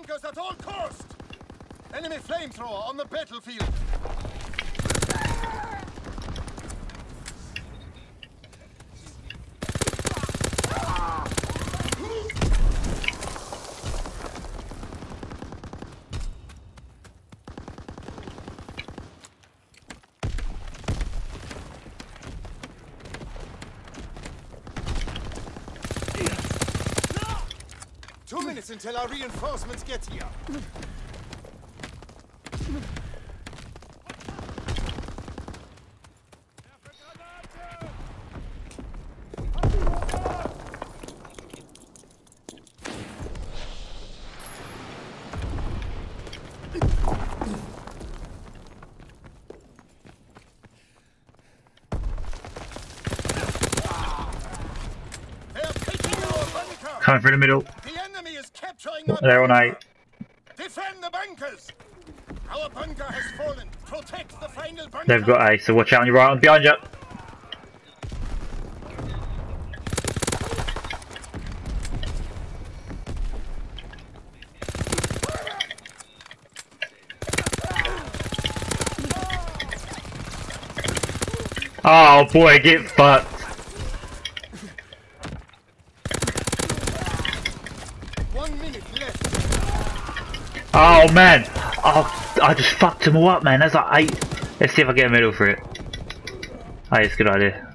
bunkers at all costs! Enemy flamethrower on the battlefield! 2 minutes until our reinforcements get here. Coming through the middle. The enemy is capturing They're on 8. Defend the bunkers. Our bunker has fallen. Protect the final bunker. They've got A, so watch out on your right and behind you. Oh boy, get fucked. Oh man! Oh, I just fucked them all up, man. That's like 8. Let's see if I get a medal for it. Oh, it's a good idea.